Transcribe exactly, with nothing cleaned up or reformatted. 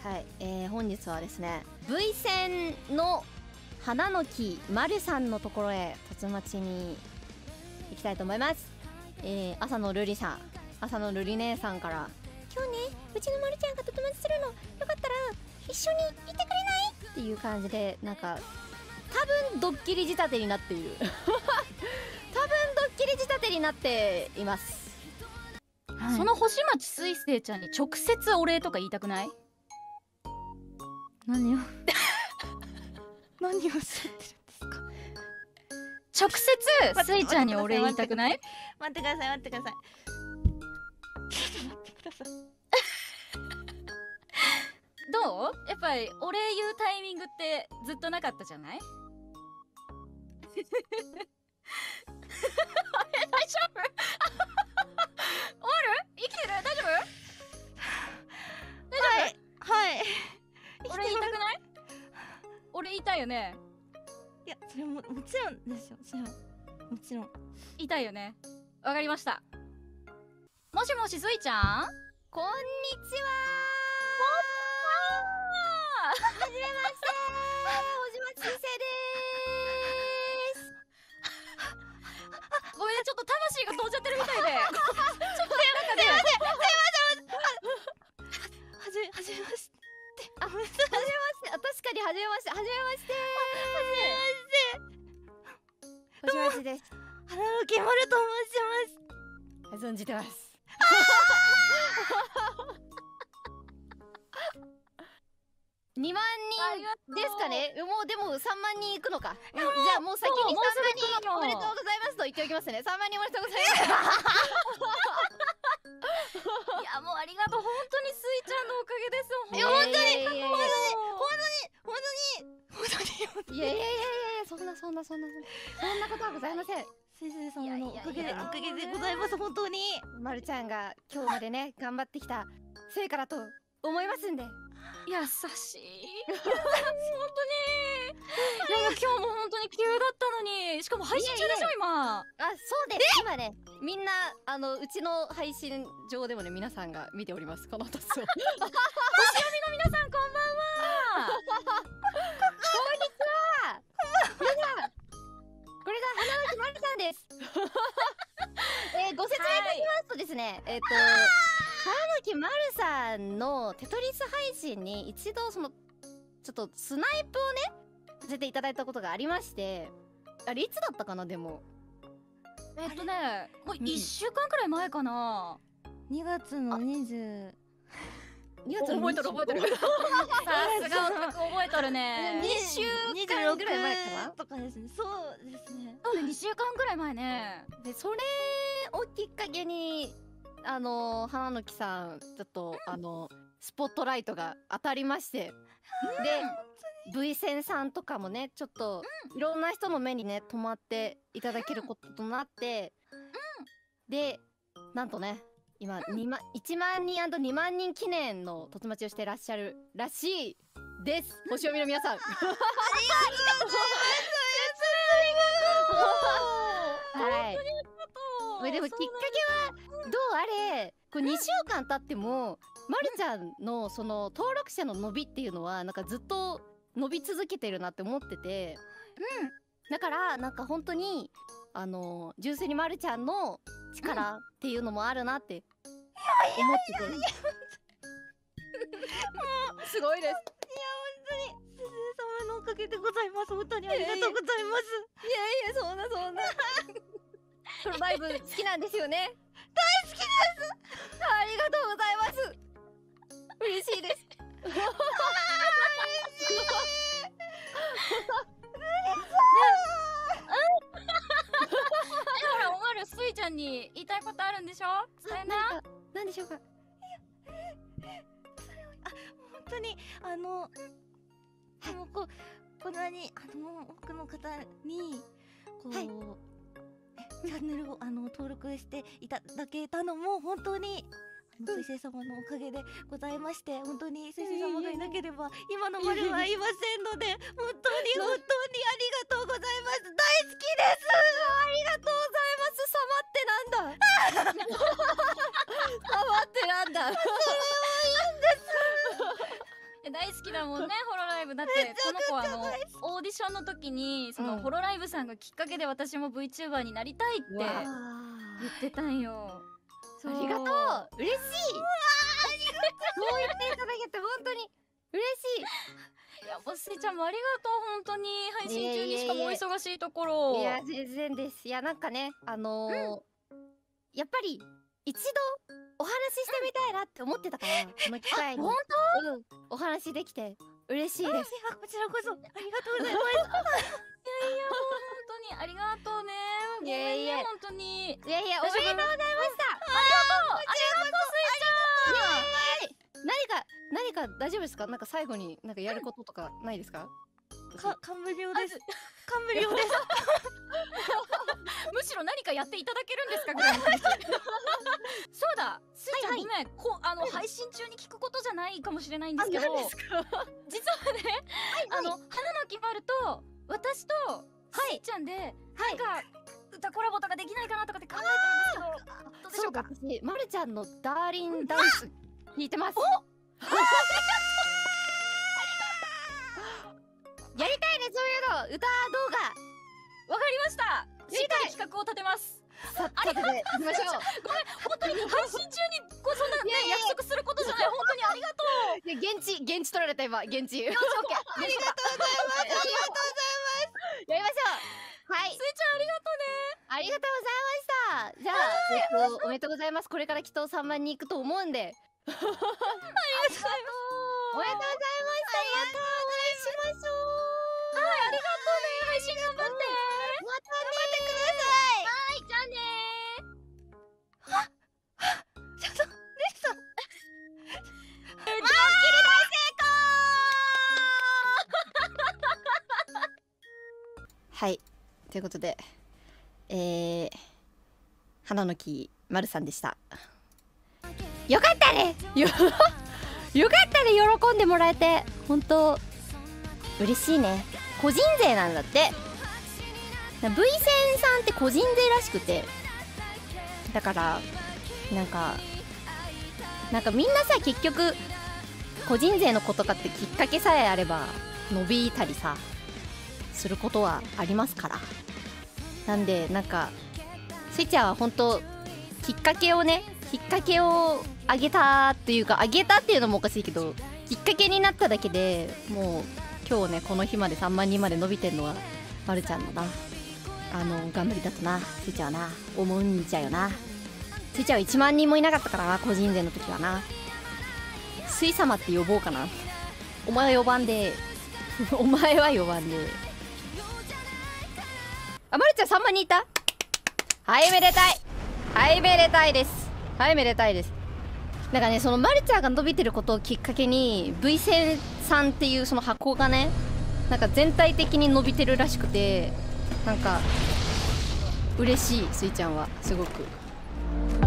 はい、えー、本日はですね V 戦の花の木まるさんのところへ凸町に行きたいと思います。えー、朝のルリさん、朝のルリ姉さんから今日ねうちのまるちゃんが凸町するのよかったら一緒にいてくれないっていう感じで、なんか多分ドッキリ仕立てになっている多分ドッキリ仕立てになっています、 はい、その星町水星ちゃんに直接お礼とか言いたくない？ 何を何をおっしゃってるんですか？ 直接スイちゃんにお礼言いたくない？ 待ってください待ってくださいちょっと待ってくださいどう？やっぱりお礼言うタイミングってずっとなかったじゃない？あれ大丈夫？おる？生きてる？大丈夫？大丈夫？ はいはい俺言いたくない？俺言いたいよね。 いやそれももちろんですよ。それはもちろん言いたいよね。わかりました。もしもしスイちゃん、 こんにちはー。はじめましてー、星町先生でーす。 ごめんね、ちょっと魂が飛んじゃってるみたいでちょっとなんかね、 すいませんすいませんはじめはじめまして。 あ、はじめまして。あ、確かにはじめまして。はじめまして。はじめまして。です。 花の木まると申します。 存じてます。にまんにんですかね。もうでもさんまんにんいくのか。じゃあもう先にさんまんにんおめでとうございますと言っておきますね。さんまんにんおめでとうございます。 いやもうありがとう、本当にスイちゃんのおかげです。 いや本当に本当に本当に本当にいやいやいやいや、そんなそんなそんなそんなことはございません。 先生様のおかげでおかげでございます。本当にまるちゃんが今日までね頑張ってきた成果だと思いますんで。 優しい本当に。いや今日も本当に急だったのに、しかも配信中でしょ今。 あ、そうです。今ねみんなあのうちの配信上でもね皆さんが見ております、このトスを。星読みの皆さんこんばんは。 こんにちは。皆さんこれが花の木まるさんです。えー、ご説明いたしますとですね、はい、えっ、ー、と花の木まるさんのテトリス配信に一度そのちょっとスナイプをねさせていただいたことがありまして、あれいつだったかな。でもえっとねもういっしゅうかんくらい前かな。 にがつのにじゅうにがつの覚えとる覚えとる。さすが覚えとるね。 にしゅうかんぐらい前かなとかですね。そうですね。 そうね、にしゅうかんぐらい前ね。 でそれをきっかけにあの花の木さんちょっと、うん、あのスポットライトが当たりまして、うん、で V 戦さんとかもねちょっと、うん、いろんな人の目にね留まっていただけることとなって、うん、でなんとね今、うん、にまんいちまんにん &にまんにん記念の凸待ちをしてらっしゃるらしいです。星読みの皆さんありがとうございますはい。でもきっかけはどうあれこれにしゅうかん経ってもまるちゃんのその登録者の伸びっていうのはなんかずっと伸び続けてるなって思ってて、うん、だからなんか本当にあの純粋にまるちゃんの力っていうのもあるなって思ってて、もうすごいです。いや本当に先生様のおかげでございます。本当にありがとうございます。 いやいやそんなそんなこのライブ好きなんですよね。 大好きです。 ありがとうございます。嬉しいです。嬉しい。 ほらおまるスイちゃんに言いたいことあるんでしょ。伝えな。 何でしょうか。いや、あ本当にあのもうここんなにあの多くの方にこう。はい、チャンネルをあの登録していただけたのも本当に水星様のおかげでございまして、本当に水星様がいなければ今のまるはいませんので本当に本当にありがとうございます。大好きです。 ありがとうございます。様ってなんだ。様ってなんだ。 それはいいんです。 大好きだもんねホロライブ。だってこの子はあのオーディションの時にその、 うんホロライブさんがきっかけで私も VTuber になりたいって言ってたんよ。 ありがとう。嬉しい。そう言っていただけて本当に嬉しい。 いやボスイちゃんもありがとう本当に。配信中にしかもお忙しいところ。 いや全然です。いやなんかねあのーやっぱり一度お話ししてみたいなって思ってたからこの機会に本うんお話できて嬉しいです。 あこちらこそありがとうございます。 いやいや本当にありがとうね。 いやいやごめんね本当に。 いやいやおめでとうございました。 ありがとうありがとうスイちゃん。 何か何か大丈夫ですか？なんか最後になんかやることとかないですか？ か感無量です。感無量です。 むしろ何かやっていただけるんですかぐらいの感じ。そうだスイちゃん、 はいごめんこあの配信中に聞くことじゃないかもしれないんですけど、 あ何ですか？ 実はね、あの花の木丸と私とスイちゃんで、なんか歌コラボとかできないかなとかって考えてるんですけど、どうでしょうか？ 私まるちゃんのダーリンダンス聞いてます。やりたいねそういうの歌動画。 わかりました。 やしっりたいかり企画を立てます。 さ立てていきましょう。 ごめん本当に配信中にこうそんなね約束することじゃない。本当にありがとう。 いや現地現地取られた今現地。 よしオッケー。ありがとうございます。 ありがとうございます。やりましょう。はい。 スイちゃんありがとうね。 ありがとうございました。じゃあ、えっと、おめでとうございます。これからきっとさんばんに行くと思うんで。 ありがとう。 おめでとうございました。またお会いしましょう。 はいありがとうね。配信頑張って。 またね。 頑張ってください。 はいじゃあねー。 ちょっとレッサン。 えーはい。ということで、えー、花の木まるさんでした。よかったね。よ、よかったね。喜んでもらえて、本当嬉しいね。個人税なんだって。V 線さんって個人税らしくて、だからなんかなんかみんなさ結局個人税のことかってきっかけさえあれば伸びたりさすることはありますから。なんでなんかせいちゃんは本当きっかけをねきっかけをあげたっていうかあげたっていうのもおかしいけどきっかけになっただけでもう今日ねこの日までさんまんにんまで伸びてんのはまるちゃんだな。あの頑張りだとなせいちゃんはな思うんじゃよな。せいちゃんはいちまんにんもいなかったからな個人税の時はな。スイ様って呼ぼうかな。お前は呼ばんでお前は呼ばんで。あ、まるちゃんさんばんにいた。はいめでたい。はいめでたいです。はいめでたいです。なんかねそのまるちゃんが伸びてることをきっかけに V 線さんっていうその箱がねなんか全体的に伸びてるらしくてなんか嬉しい。スイちゃんはすごく